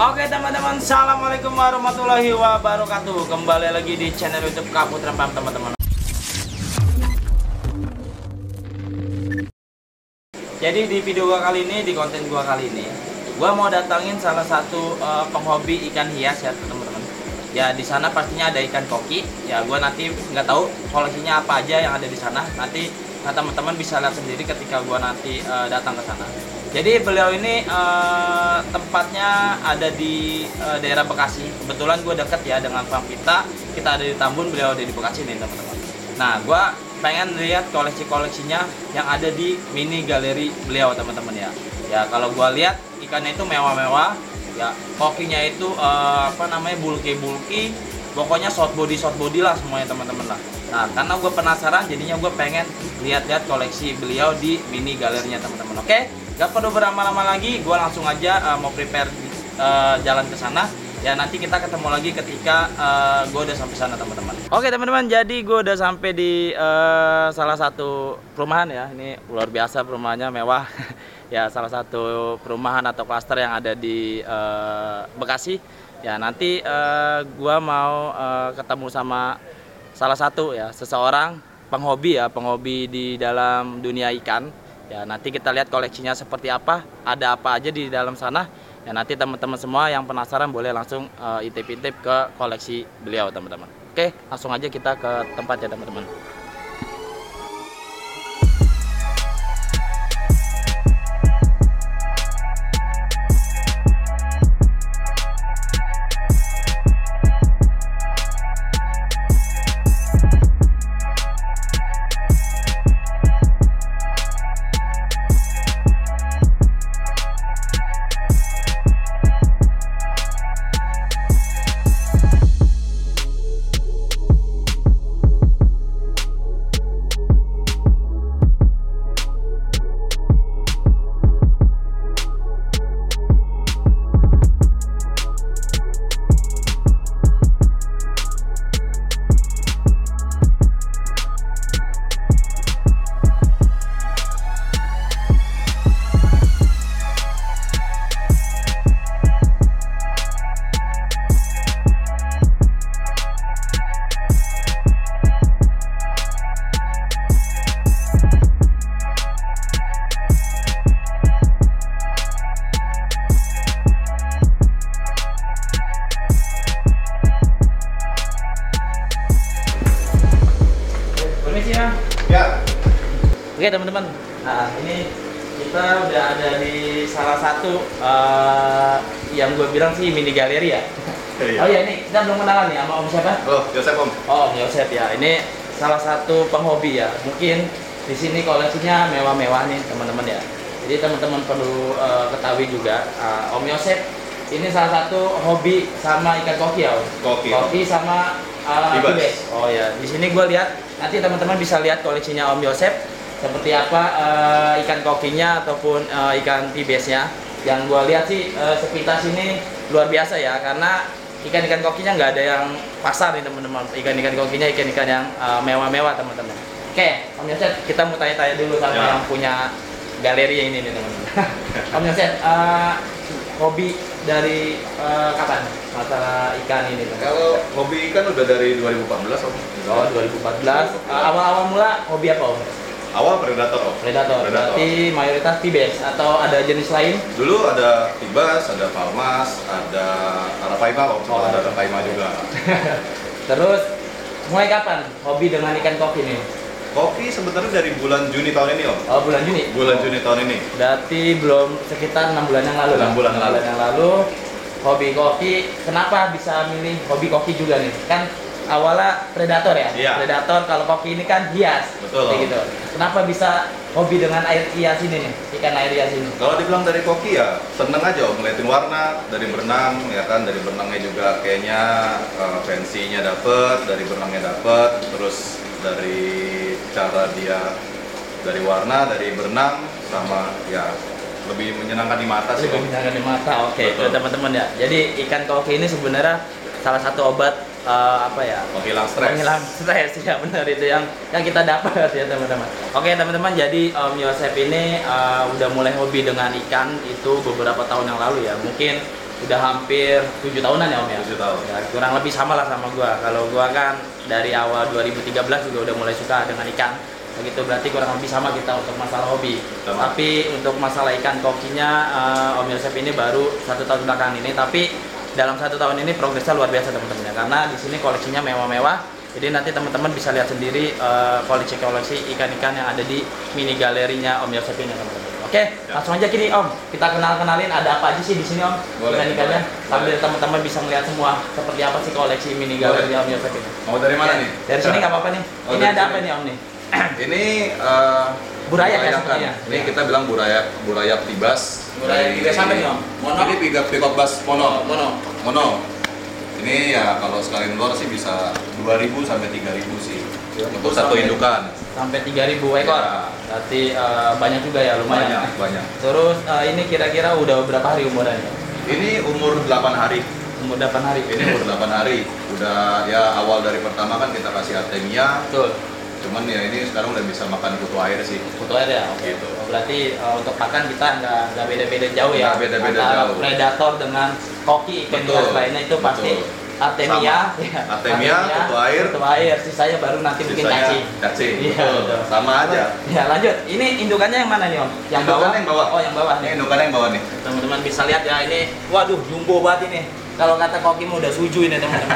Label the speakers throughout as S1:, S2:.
S1: Oke teman-teman, assalamualaikum warahmatullahi wabarakatuh. Kembali lagi di channel YouTube Kaputra Farm teman-teman. Jadi di video gua kali ini, di konten gua kali ini, gua mau datangin salah satu penghobi ikan hias ya teman-teman. Ya di sana pastinya ada ikan koki. Ya gua nanti nggak tahu koleksinya apa aja yang ada di sana. Nanti teman-teman bisa lihat sendiri ketika gua nanti datang ke sana. Jadi beliau ini tempatnya ada di daerah Bekasi. Kebetulan gue deket ya dengan farm kita. Kita ada di Tambun, beliau ada di Bekasi nih teman-teman. Nah, gue pengen lihat koleksi-koleksinya yang ada di mini galeri beliau teman-teman ya. Ya kalau gue lihat ikannya itu mewah-mewah. Ya kokinya itu bulky. Pokoknya short body lah semuanya teman-teman lah. Nah, karena gue penasaran, jadinya gue pengen lihat-lihat koleksi beliau di mini galerinya teman-teman. Oke? Gak perlu berlama-lama lagi, gue langsung aja mau prepare jalan ke sana. Ya nanti kita ketemu lagi ketika gue udah sampai sana teman-teman. Oke teman-teman, jadi gue udah sampai di salah satu perumahan ya. Ini luar biasa perumahannya, mewah. Ya salah satu perumahan atau klaster yang ada di Bekasi. Ya nanti gue mau ketemu sama salah satu ya seseorang penghobi di dalam dunia ikan. Ya nanti kita lihat koleksinya seperti apa, ada apa aja di dalam sana. Ya nanti teman-teman semua yang penasaran boleh langsung intip-intip ke koleksi beliau teman-teman. Oke, langsung aja kita ke tempat ya teman-teman. Oke teman-teman, nah ini kita udah ada di salah satu yang gue bilang sih mini galeri ya. Oh iya, ini kita belum kenalan nih sama Om siapa?
S2: Oh, Yosep Om.
S1: Oh, Yosep ya. Ini salah satu penghobi ya. Mungkin di sini koleksinya mewah-mewah nih teman-teman ya. Jadi teman-teman perlu ketahui juga, Om Yosep ini salah satu hobi sama ikan koki ya. Koki sama tibes. Oh ya, di sini gue lihat nanti teman-teman bisa lihat koleksinya Om Yosep. Seperti apa ikan kokinya ataupun ikan tibesnya. Yang gue lihat sih sepintas ini luar biasa ya, karena ikan-ikan kokinya nggak ada yang pasar nih teman-teman. Ikan-ikan kokinya ikan-ikan yang mewah-mewah teman-teman. Oke, Om Yosep, kita mau tanya-tanya dulu sama yang punya galeri ini nih teman-teman. Om Yosep, hobi dari kapan masalah ikan ini?
S2: Kalau hobi ikan udah dari 2014 Om.
S1: Oh, 2014. Awal-awal mula hobi apa Om?
S2: Awal predator Om.
S1: Predator. Berarti mayoritas tibes atau ada jenis lain?
S2: Dulu ada tibas, ada palmas, ada arapaima Om.
S1: Oh,
S2: ada arapaima juga.
S1: Terus mulai kapan hobi dengan ikan koki ini?
S2: Koki sebenarnya dari bulan Juni tahun ini Om.
S1: Oh, bulan Juni.
S2: Bulan Juni tahun ini.
S1: Berarti belum sekitar 6 bulan yang lalu.
S2: 6 bulan
S1: yang lalu hobi koki. Kenapa bisa milih hobi koki juga nih? Kan awalnya predator ya?
S2: Iya.
S1: Predator, kalau koki ini kan hias.
S2: Betul.
S1: Kayak gitu. Kenapa bisa hobi dengan air hias ini nih? Ikan air hias ini?
S2: Kalau dibilang dari koki ya seneng aja Om, ngeliatin warna dari berenang ya kan, dari berenangnya juga kayaknya fancy-nya dapet, dari berenangnya dapet, terus dari cara dia, dari warna, dari berenang, sama ya lebih menyenangkan di mata sih.
S1: Lebih menyenangkan di mata, oke. Teman-teman ya. Jadi ikan koki ini sebenarnya salah satu obat
S2: Menghilang stres.
S1: Menghilang stres ya, benar itu yang kita dapat ya teman-teman. Oke teman-teman, jadi Om Yosep ini udah mulai hobi dengan ikan itu beberapa tahun yang lalu ya. Mungkin udah hampir 7 tahunan ya Om ya.
S2: 7 tahun.
S1: Ya, kurang lebih sama lah sama gua. Kalau gua kan dari awal 2013 juga udah mulai suka dengan ikan. Begitu berarti kurang lebih sama kita untuk masalah hobi.
S2: Sama.
S1: Tapi untuk masalah ikan kokinya Om Yosef ini baru 1 tahun belakangan ini. Tapi dalam 1 tahun ini progresnya luar biasa teman-teman ya. Karena di sini koleksinya mewah-mewah. Jadi nanti teman-teman bisa lihat sendiri koleksi-koleksi ikan-ikan yang ada di mini galerinya Om Yosef ini teman-teman. Oke, langsung aja kini Om. Kita kenalin ada apa aja sih di sini Om?
S2: Boleh,
S1: Ikan-ikannya
S2: boleh.
S1: sambil teman-teman bisa melihat semua seperti apa sih koleksi mini galeri Om Yosef ini.
S2: Mau dari mana nih?
S1: Dari sini nggak apa-apa nih.
S2: Oh,
S1: Ini
S2: dari
S1: ada
S2: sini.
S1: apa nih Om nih?
S2: Ini
S1: Burayak ya
S2: burayakan.
S1: sepertinya?
S2: Ini
S1: Iya.
S2: kita bilang burayak tibas.
S1: Burayak tibas sampai nih, Om? Mono?
S2: Ini pickup mono.
S1: Mono.
S2: Ini ya kalau sekalian luar sih bisa 2.000 sampai 3.000 sih. Untuk satu
S1: Sampai-
S2: indukan.
S1: Sampai 3.000 ekor.
S2: Ya.
S1: Berarti banyak juga ya, lumayan.
S2: Banyak.
S1: Terus ini kira-kira udah berapa hari umurnya?
S2: Ini umur 8 hari.
S1: Umur 8 hari.
S2: Ini umur 8 hari. Udah ya awal dari pertama kan kita kasih artemia.
S1: Betul.
S2: Cuman ya ini sekarang udah bisa makan kutu air sih.
S1: Kutu air ya. Oke.
S2: Gitu.
S1: Berarti untuk pakan kita nggak beda-beda jauh ya.
S2: Nggak beda-beda
S1: Antara
S2: jauh.
S1: predator dengan koki ikan
S2: Betul.
S1: hias lainnya itu pasti
S2: Betul.
S1: artemia,
S2: Sama.
S1: ya.
S2: Artemia, kutu air.
S1: Sisanya baru nanti mungkin cacing.
S2: Cacing.
S1: Iya,
S2: Betul.
S1: betul.
S2: Sama aja.
S1: Ya lanjut. Ini indukannya yang mana nih Om? Yang bawah?
S2: Indukannya yang bawah.
S1: Oh yang bawah
S2: Ini
S1: nih.
S2: indukannya yang bawah nih.
S1: Teman-teman bisa lihat ya ini. Waduh jumbo banget ini. Kalau kata koki mah udah suju ini teman-teman.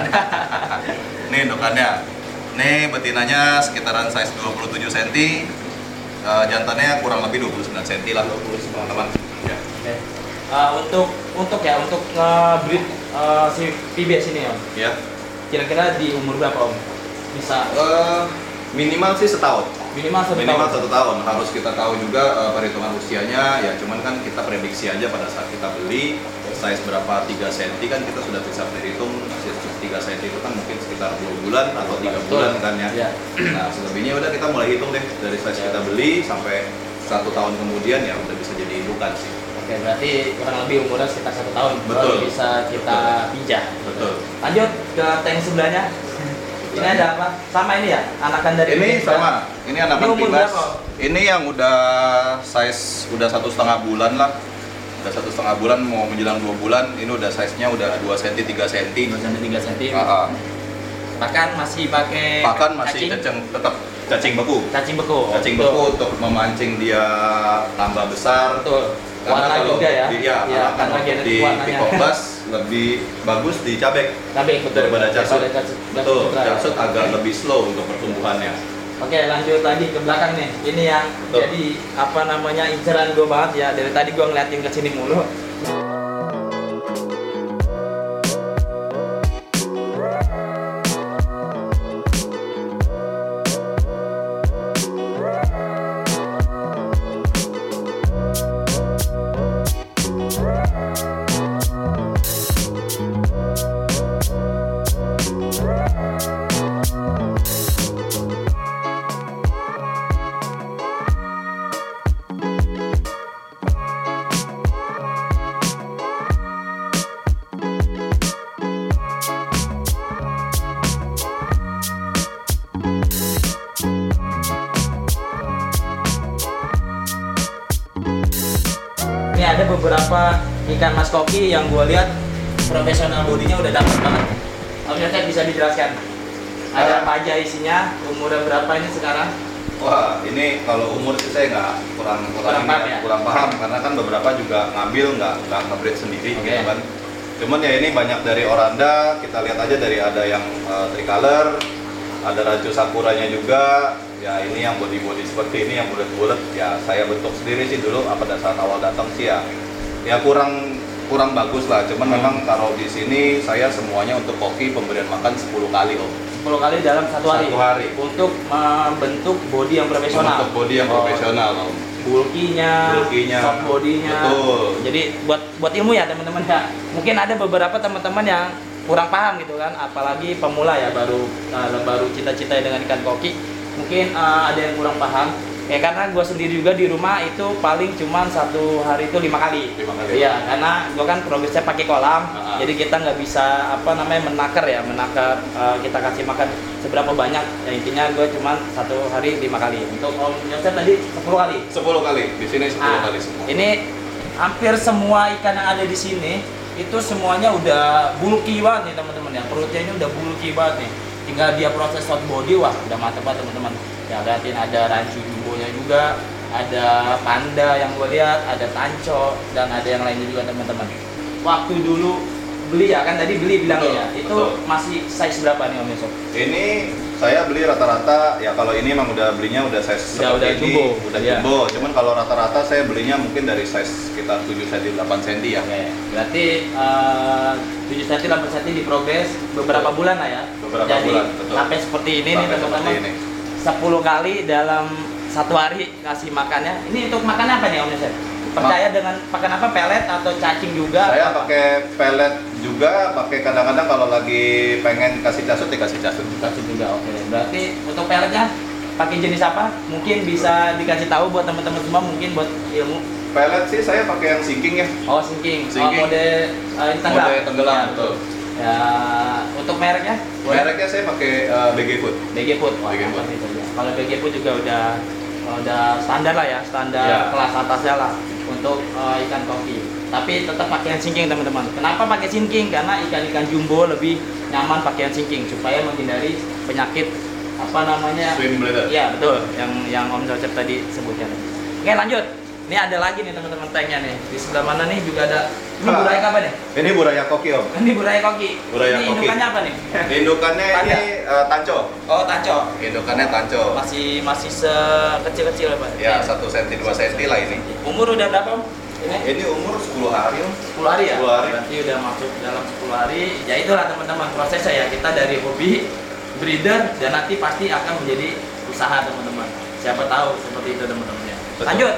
S2: Ini indukannya. Ini betinanya sekitaran size 27 cm. Jantannya kurang lebih 29 cm lah. 29 teman-teman. Ya.
S1: Oke. Untuk nge-breed si PBS ini Om.
S2: Ya.
S1: Kira-kira di umur berapa Om? Bisa
S2: Minimal sih setahun.
S1: minimal 1
S2: Minimal
S1: tahun.
S2: 1 tahun. Harus kita tahu juga perhitungan usianya. Ya cuman kan kita prediksi aja pada saat kita beli size berapa 3 cm kan kita sudah bisa berhitung. Size 3 cm itu kan mungkin sekitar 2 bulan atau 3
S1: Betul.
S2: bulan kan ya.
S1: Iya.
S2: Nah selebihnya udah kita mulai hitung deh dari size kita beli sampai 1 tahun kemudian ya udah bisa jadi indukan sih.
S1: Oke, berarti kurang lebih umurnya sekitar 1 tahun.
S2: Betul.
S1: Baru bisa kita pijah.
S2: Betul.
S1: Lanjut ke tank sebelahnya. Ini ada apa? Sama ini ya? Anakan dari
S2: Ini
S1: PBS,
S2: sama. Ini anakan
S1: Ini umur
S2: Pibas.
S1: berapa?
S2: Ini yang udah size udah 1,5 bulan lah. Udah 1,5 bulan mau menjelang 2 bulan. Ini udah size-nya udah 2 cm 3 cm.
S1: 2 cm 3 cm. Bahkan masih pakai
S2: Bahkan masih
S1: cacing,
S2: tetap cacing beku.
S1: cacing beku.
S2: Cacing
S1: Betul.
S2: beku untuk memancing dia tambah besar.
S1: Betul.
S2: Karena
S1: Warna
S2: kalau
S1: juga ya.
S2: Iya,
S1: Iya,
S2: karena
S1: karena
S2: kalau
S1: genetik
S2: di
S1: warnanya.
S2: Pickup Bass lebih bagus di cabek
S1: Tapi betul.
S2: daripada jasut.
S1: Daripada
S2: Betul,
S1: putra.
S2: jasut agak
S1: Oke.
S2: lebih slow untuk pertumbuhannya.
S1: Oke, lanjut lagi ke belakang nih. Ini yang
S2: Betul.
S1: jadi apa namanya inceran gue banget ya. Dari tadi gue ngeliatin ke sini mulu. Ini ada beberapa ikan mas koki yang gue lihat profesional bodinya udah dapet banget. Om Yosef bisa dijelaskan? Ada apa aja isinya? Umurnya berapa ini sekarang?
S2: Wah, ini kalau umur sih saya nggak kurang
S1: Kurang paham ya?
S2: kurang paham karena kan beberapa juga ngambil nggak nge-breed sendiri
S1: Oke.
S2: gitu kan. Cuman ya ini banyak dari Oranda, kita lihat aja dari ada yang tricolor, ada Rancho Sakuranya juga. Ya ini yang body seperti ini yang bulat-bulat. Ya saya bentuk sendiri sih dulu pada saat awal datang sih ya kurang bagus lah. Cuman memang kalau di sini saya semuanya untuk koki pemberian makan 10 kali Om.
S1: 10 kali dalam satu hari.
S2: Satu hari.
S1: Untuk membentuk body yang profesional.
S2: Untuk body yang profesional Om.
S1: Bulkinya,
S2: Bulkinya,
S1: soft bodinya.
S2: betul.
S1: Jadi buat ilmu ya teman-teman ya. Mungkin ada beberapa teman-teman yang kurang paham gitu kan, apalagi pemula ya baru cita-cita dengan ikan koki. Mungkin ada yang kurang paham. Ya karena gue sendiri juga di rumah itu paling cuman 1 hari itu 5 kali.
S2: 5 kali.
S1: Iya, karena gue kan progresnya pakai kolam, jadi kita nggak bisa menakar kita kasih makan seberapa banyak. Ya, intinya gue cuman 1 hari 5 kali. Untuk Om Yosef tadi 10 kali.
S2: 10 kali. Di sini 10
S1: Ah,
S2: kali semua.
S1: Ini hampir semua ikan yang ada di sini itu semuanya udah bulky banget nih teman-teman ya. Perutnya ini udah bulky banget nih. Tinggal dia proses short body, wah udah mantep banget teman-teman. Ya liatin ada rancu jumbonya juga, ada panda yang gue lihat, ada tanco dan ada yang lainnya juga teman-teman. Waktu dulu beli ya kan tadi beli bilangnya itu
S2: betul.
S1: masih size berapa nih Om Yusuf?
S2: Ini saya beli rata-rata ya kalau ini emang udah belinya udah size
S1: Udah
S2: seperti
S1: jumbo.
S2: ini, udah
S1: Iya.
S2: jumbo. Cuman kalau rata-rata saya belinya mungkin dari size sekitar 7 cm 8 cm ya.
S1: Oke, berarti 7 cm 8 cm diprogres beberapa bulan lah ya.
S2: Beberapa
S1: Jadi,
S2: bulan, betul.
S1: sampai seperti ini nih
S2: Sampai
S1: teman-teman.
S2: seperti ini.
S1: 10 kali dalam satu hari kasih makannya. Ini untuk makan apa nih Om Yusuf? Percaya dengan pakai apa, pelet atau cacing juga?
S2: Saya
S1: apa?
S2: pakai pelet juga, pakai kadang-kadang kalau lagi pengen kasih casut dikasih casut.
S1: Cacing juga. Oke. Berarti untuk peletnya pakai jenis apa? Mungkin bisa dikasih tahu buat teman-teman semua, mungkin buat ilmu.
S2: Pelet sih saya pakai yang sinking ya.
S1: Oh, sinking.
S2: Sinking.
S1: Oh, mode tenggelam.
S2: Mode tenggelam,
S1: Ya,
S2: betul.
S1: Ya, untuk mereknya? Boleh?
S2: Mereknya saya pakai BG Food.
S1: BG Food. Wah,
S2: BG Food.
S1: mantap itu ya. Kalau BG Food juga udah standar lah ya, standar
S2: Ya.
S1: kelas atasnya lah untuk ikan koki. Tapi tetap pakai yang sinking teman-teman. Kenapa pakai sinking? Karena ikan-ikan jumbo lebih nyaman pakai yang sinking supaya menghindari penyakit apa namanya?
S2: Swim bladder.
S1: Iya betul, yang Om Joseph tadi sebutkan. Oke lanjut. Ini ada lagi nih teman-teman tanknya nih. Di sebelah mana nih juga ada. Ini buraya apa nih?
S2: Ini buraya koki om.
S1: Ini buraya koki.
S2: Buraya
S1: Ini
S2: koki.
S1: indukannya apa nih?
S2: Indukannya
S1: Panda.
S2: ini tanco.
S1: Oh tanco.
S2: Indukannya tanco.
S1: Masih sekecil-kecil ya Pak?
S2: Ya 1 cm 2 cm lah ini.
S1: Umur udah berapa Om? Ini
S2: Ini umur 10 hari om.
S1: 10 hari ya?
S2: 10 hari.
S1: Berarti udah masuk dalam 10 hari. Ya itulah teman-teman prosesnya ya. Kita dari hobi breeder dan nanti pasti akan menjadi usaha teman-teman. Siapa tahu seperti itu teman-teman ya.
S2: Betul.
S1: Lanjut.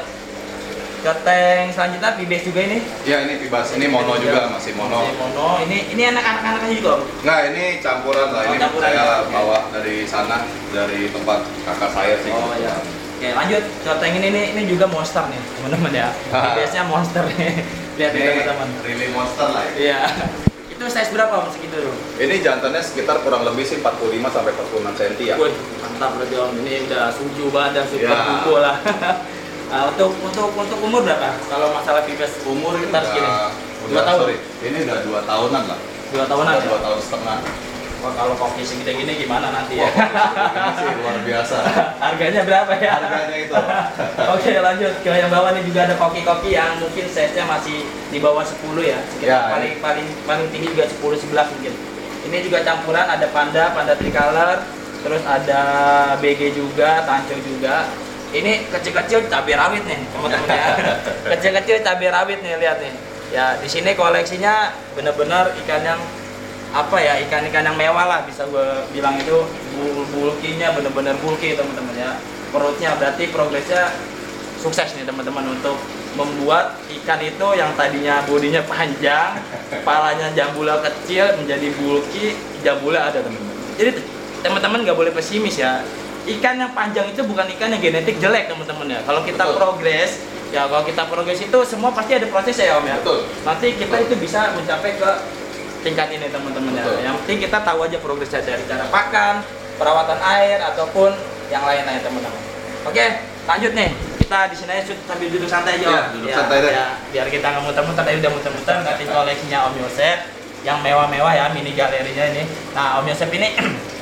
S1: Ke tank selanjutnya Pibes juga ini.
S2: Ya ini pibas, ini mono juga, masih mono.
S1: Masih mono. Ini anak-anaknya juga Om.
S2: Nah ini campuran lah,
S1: Oh,
S2: ini
S1: campuran
S2: saya
S1: ya, oke.
S2: bawa dari sana, dari tempat kakak saya sih.
S1: Oh ya. Oke lanjut ke tank ini juga monster nih teman-teman ya. Pibesnya monster nih. Lihat
S2: Ini
S1: nih teman-teman.
S2: really monster lah ya.
S1: Iya. Itu size berapa Om segitu tuh?
S2: Ini jantannya sekitar kurang lebih sih 45 sampai 46 cm ya.
S1: Wih, mantap berarti Om. Ini udah suju banget, udah super
S2: Ya.
S1: kumpul lah. Nah, untuk umur berapa? Kalau masalah pipes
S2: Umur ini
S1: kita segini.
S2: udah,
S1: 2 tahun.
S2: sorry, ini udah 2 tahunan lah.
S1: 2 tahunan ya?
S2: 2 tahun setengah.
S1: Wah, kalau koki segede gini gimana nanti ya?
S2: Ini sih luar biasa.
S1: Harganya berapa ya?
S2: Harganya itu.
S1: Oke, lanjut ke yang bawah nih juga ada koki-koki yang mungkin size-nya masih di bawah 10 ya. Sekitar
S2: Ya,
S1: paling tinggi juga 10 11 mungkin. Ini juga campuran ada panda tricolor, terus ada BG juga, tanco juga. Ini kecil-kecil cabai rawit nih, teman-teman ya. Kecil-kecil cabai rawit nih, lihat nih. Ya, di sini koleksinya benar-benar ikan yang apa ya, ikan-ikan yang mewah lah bisa gue bilang itu. Bulkinya benar-benar bulky teman-teman ya. Perutnya berarti progresnya sukses nih teman-teman untuk membuat ikan itu yang tadinya bodinya panjang, kepalanya jambula kecil menjadi bulky, jambula ada teman-teman. Jadi teman-teman nggak boleh pesimis ya. Ikan yang panjang itu bukan ikan yang genetik jelek teman-teman ya. Kalau kita
S2: Betul.
S1: progres, ya kalau kita progres itu semua pasti ada proses ya Om ya.
S2: Betul.
S1: Nanti kita itu bisa mencapai ke tingkat ini teman-teman ya.
S2: Betul.
S1: Yang penting kita tahu aja progresnya dari cara pakan, perawatan air ataupun yang lain-lain teman-teman. Oke, lanjut nih. Kita di sini aja sambil duduk santai aja.
S2: Iya,
S1: Om.
S2: duduk santai deh.
S1: Ya, biar kita nggak muter-muter, tadi udah muter-muter nanti koleksinya Om Yosef yang mewah-mewah ya, mini galerinya ini. Nah, Om Yosef ini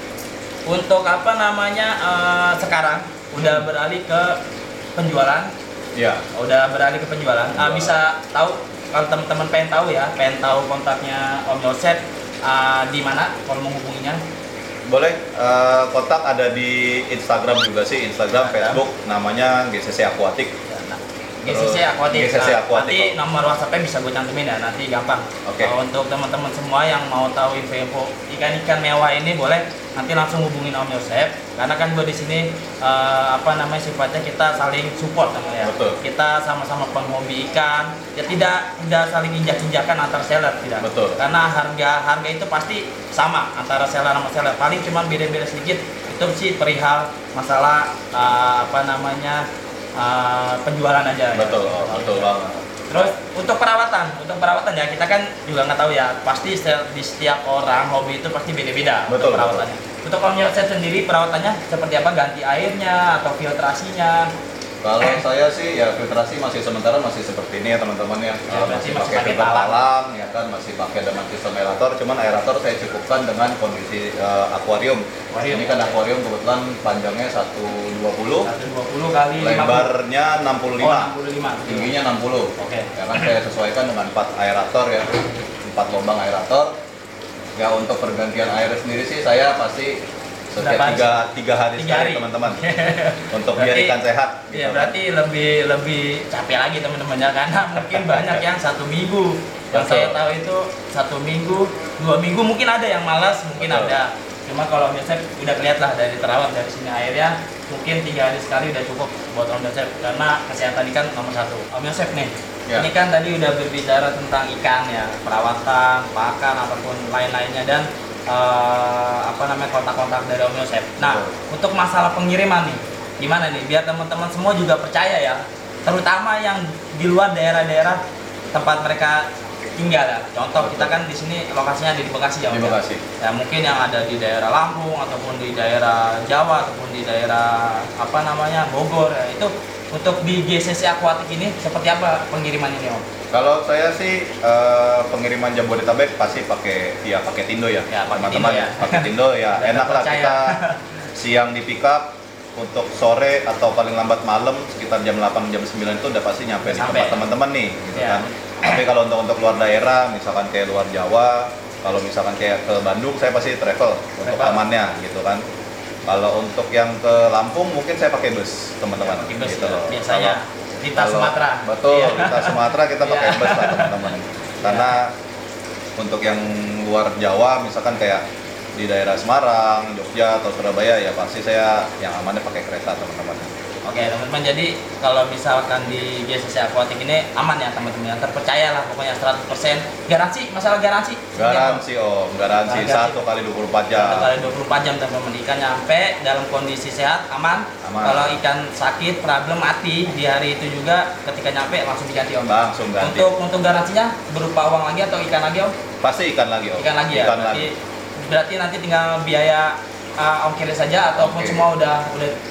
S1: untuk apa namanya sekarang udah beralih ke penjualan.
S2: Ya.
S1: Udah beralih ke penjualan. Bisa tahu kalau teman-teman pengen tahu ya, pengen tahu kontaknya Om Yosef di mana kalau menghubunginya?
S2: Boleh, kontak ada di Instagram juga sih, Instagram, Facebook, namanya GCC Aquatic.
S1: GCC Aquatic.
S2: GCC Aquatic.
S1: Nanti nomor WhatsApp-nya bisa gue cantumin ya, nanti gampang.
S2: Oke.
S1: Untuk teman-teman semua yang mau tahu info ikan-ikan mewah ini boleh nanti langsung hubungin Om Yosef. Karena kan gue di sini apa namanya sifatnya kita saling support teman ya.
S2: Betul.
S1: Kita sama-sama penghobi ikan. Ya tidak saling injak-injakan antar seller tidak.
S2: Betul.
S1: Karena harga itu pasti sama antara seller sama seller. Paling cuma beda-beda sedikit. Itu sih perihal masalah apa namanya penjualan aja.
S2: Betul,
S1: ya.
S2: betul banget.
S1: Terus untuk perawatan ya kita kan juga nggak tahu ya, pasti di setiap orang hobi itu pasti beda-beda
S2: Betul,
S1: untuk perawatannya. Untuk Om Yosef sendiri perawatannya seperti apa? Ganti airnya atau filtrasinya?
S2: Kalau saya sih ya filtrasi masih sementara masih seperti ini ya teman-teman ya.
S1: Berarti
S2: Masih pakai filter talang ya kan, masih pakai dengan sistem aerator. Cuman aerator saya cukupkan dengan kondisi akuarium. Ini kan akuarium kebetulan panjangnya 120,
S1: 120 kali 50.
S2: lebarnya 65,
S1: 65.
S2: tingginya 60.
S1: Oke.
S2: Ya kan saya sesuaikan dengan 4 aerator ya, 4 lubang aerator. Ya untuk pergantian air sendiri sih saya pasti setiap tiga hari sekali teman-teman untuk biar ikan sehat gitu.
S1: Ya berarti lebih capek lagi teman-teman ya, karena mungkin banyak yang 1 minggu. Yang saya tahu itu 1 minggu, 2 minggu mungkin ada yang malas, mungkin ada. Cuma kalau Om Yosef udah kelihatan lah dari terawat dari sini airnya, mungkin 3 hari sekali udah cukup buat Om Yosef, karena kesehatan ikan nomor 1. Om Yosef nih, ini kan tadi udah berbicara tentang ikan ya, perawatan, pakan ataupun lain-lainnya, dan kontak-kontak dari Om Yosef. Nah, untuk masalah pengiriman nih, gimana nih biar teman-teman semua juga percaya ya, terutama yang di luar daerah-daerah tempat mereka tinggal ya. Contoh kita kan di sini lokasinya di Bekasi ya.
S2: Di Bekasi.
S1: Ya mungkin yang ada di daerah Lampung ataupun di daerah Jawa ataupun di daerah Bogor ya, itu untuk di GCC Aquatic ini seperti apa pengiriman ini Om?
S2: Kalau saya sih pengiriman Jabodetabek pasti pakai Tindo ya, teman-teman ya. Pakai Tindo ya enak lah kita siang di pick up, untuk sore atau paling lambat malam sekitar jam 8 jam 9 itu udah pasti nyampe di tempat teman-teman nih gitu kan. Tapi kalau untuk luar daerah misalkan kayak luar Jawa, kalau misalkan kayak ke Bandung saya pasti travel untuk amannya gitu kan. Kalau untuk yang ke Lampung mungkin saya pakai bus teman-teman gitu loh.
S1: Biasanya Lintas Sumatera.
S2: Betul, Lintas Sumatera kita pakai bus lah teman-teman. Karena untuk yang luar Jawa misalkan kayak di daerah Semarang, Jogja atau Surabaya ya pasti saya yang amannya pakai kereta teman-teman.
S1: Oke teman-teman, jadi kalau misalkan di GCC Aquatic ini aman ya teman-teman, yang terpercaya lah pokoknya 100%. Garansi, masalah garansi?
S2: Garansi Om, garansi 1 kali 24 jam.
S1: 1 kali 24 jam teman-teman, ikan nyampe dalam kondisi sehat, aman. Kalau ikan sakit, problem, mati di hari itu juga ketika nyampe langsung diganti Om.
S2: Langsung ganti.
S1: Untuk garansinya berupa uang lagi atau ikan lagi Om?
S2: Pasti ikan lagi Om.
S1: Ikan lagi ya? Berarti nanti tinggal biaya ongkirnya saja ataupun semua udah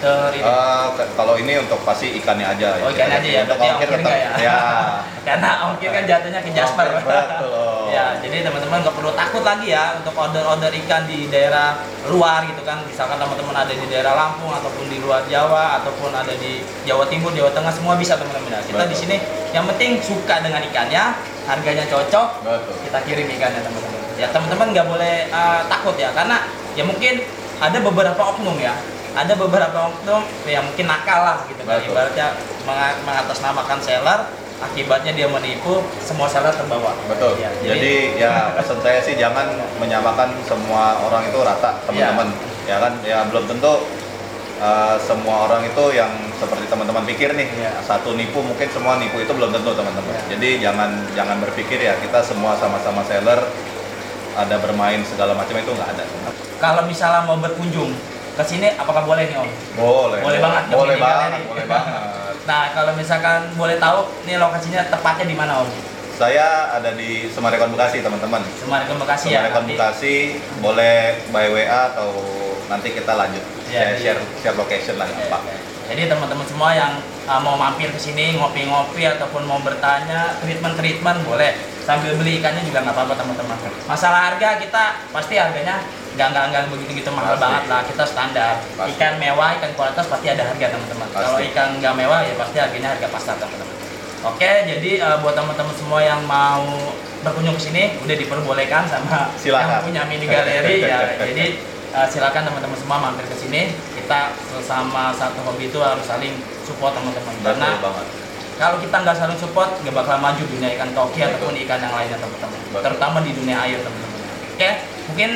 S2: kalau ini untuk pasti ikannya aja.
S1: Oh ikannya aja ya, berarti ongkir enggak ya?
S2: Ya.
S1: Karena ongkir kan jatuhnya ke Jasper.
S2: Betul.
S1: Ya, jadi teman-teman nggak perlu takut lagi ya untuk order ikan di daerah luar gitu kan. Misalkan teman-teman ada di daerah Lampung ataupun di luar Jawa ataupun ada di Jawa Timur, Jawa Tengah, semua bisa teman-teman. Kita di sini yang penting suka dengan ikannya, harganya cocok, kita kirim ikannya teman-teman. Ya teman-teman nggak boleh takut ya, karena ya mungkin ada beberapa oknum ya, ada beberapa oknum yang mungkin nakal lah gitu kan, ibaratnya mengatasnamakan seller, akibatnya dia menipu, semua seller terbawa.
S2: Betul. Ya, jadi ya pesan saya sih jangan menyamakan semua orang itu rata teman-teman. Ya kan, ya belum tentu semua orang itu yang seperti teman-teman pikir nih. Satu nipu mungkin semua nipu itu belum tentu teman-teman. Jadi jangan berpikir ya kita semua sama-sama seller ada bermain segala macam, itu nggak ada.
S1: Kalau misalnya mau berkunjung ke sini, apakah boleh nih Om?
S2: Boleh.
S1: Boleh banget.
S2: Boleh banget.
S1: Nah, kalau misalkan boleh tahu, nih lokasinya tepatnya di mana Om?
S2: Saya ada di Semarekon Bekasi teman-teman.
S1: Semarekon Bekasi ya.
S2: Semarekon Bekasi, boleh by WA atau nanti kita lanjut share location lah Pak.
S1: Jadi teman-teman semua yang mau mampir ke sini ngopi-ngopi ataupun mau bertanya treatment boleh, sambil beli ikannya juga nggak apa-apa teman-teman. Masalah harga kita pasti harganya nggak begitu mahal banget lah, kita standar. Ikan mewah, ikan kualitas pasti ada harga teman-teman. Kalau ikan nggak mewah ya pasti harganya harga pasar teman-teman. Oke, jadi buat teman-teman semua yang mau berkunjung ke sini udah diperbolehkan sama yang punya mini galeri ya. Jadi silakan teman-teman semua mampir ke sini. Kita sesama satu hobi itu harus saling support teman-teman. Karena kalau kita nggak saling support, nggak bakal maju dunia ikan toki ataupun ikan yang lainnya teman-teman. Terutama di dunia air teman-teman. Oke, mungkin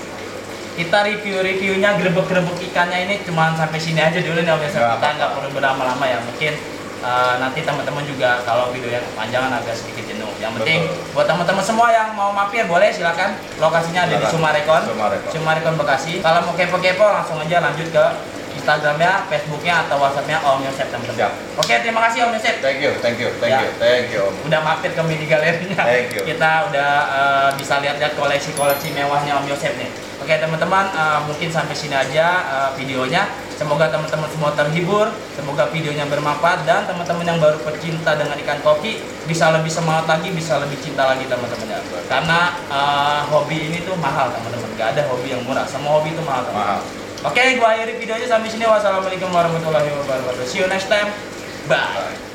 S1: kita reviewnya gerebek ikannya ini cuma sampai sini aja dulu nih Om Yosef. Kita nggak perlu berlama-lama ya. Mungkin nanti teman-teman juga kalau videonya kepanjangan agak sedikit jenuh. Yang penting buat teman-teman semua yang mau mampir boleh silakan. Lokasinya ada di Semarekon Bekasi. Kalau mau kepo-kepo langsung aja lanjut ke Instagramnya, Facebooknya atau WhatsAppnya Om Yosef teman-teman. Oke, terima kasih Om Yosef.
S2: Thank you.
S1: Udah mampir ke mini galerinya. Kita udah bisa lihat-lihat koleksi mewahnya Om Yosef nih. Oke teman-teman, mungkin sampai sini aja videonya. Semoga teman-teman semua terhibur, semoga videonya bermanfaat, dan teman-teman yang baru pecinta dengan ikan koki bisa lebih semangat lagi, bisa lebih cinta lagi teman-teman ya. Karena hobi ini tuh mahal teman-teman, gak ada hobi yang murah, semua hobi itu mahal teman-teman. Oke, gua akhiri videonya sampai sini. Wassalamualaikum warahmatullahi wabarakatuh. See you next time. Bye.